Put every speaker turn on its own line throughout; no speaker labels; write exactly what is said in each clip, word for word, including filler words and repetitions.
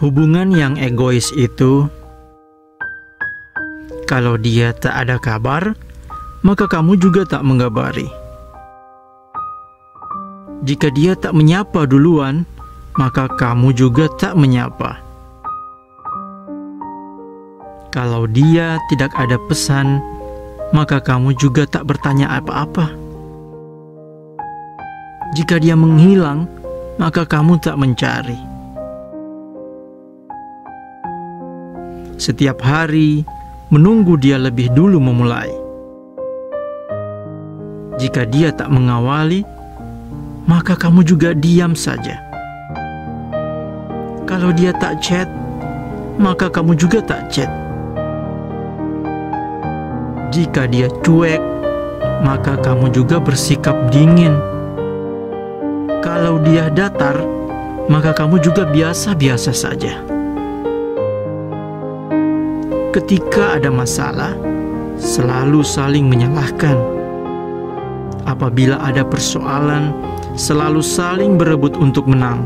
Hubungan yang egois itu, kalau dia tak ada kabar, maka kamu juga tak mengabari. Jika dia tak menyapa duluan, maka kamu juga tak menyapa. Kalau dia tidak ada pesan, maka kamu juga tak bertanya apa-apa. Jika dia menghilang, maka kamu tak mencari. Setiap hari, menunggu dia lebih dulu memulai. Jika dia tak mengawali, maka kamu juga diam saja. Kalau dia tak chat, maka kamu juga tak chat. Jika dia cuek, maka kamu juga bersikap dingin. Kalau dia datar, maka kamu juga biasa-biasa saja. Ketika ada masalah, selalu saling menyalahkan. Apabila ada persoalan, selalu saling berebut untuk menang.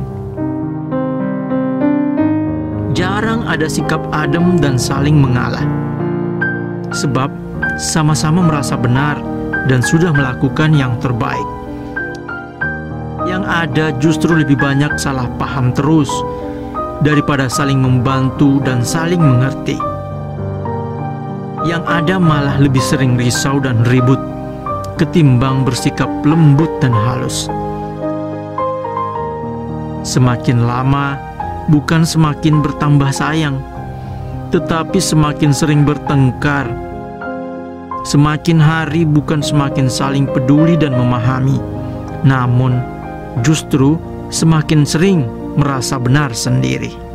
Jarang ada sikap adem dan saling mengalah. Sebab sama-sama merasa benar dan sudah melakukan yang terbaik. Yang ada justru lebih banyak salah paham terus daripada saling membantu dan saling mengerti. Yang ada malah lebih sering risau dan ribut ketimbang bersikap lembut dan halus. Semakin lama bukan semakin bertambah sayang, tetapi semakin sering bertengkar. Semakin hari bukan semakin saling peduli dan memahami, namun justru semakin sering merasa benar sendiri.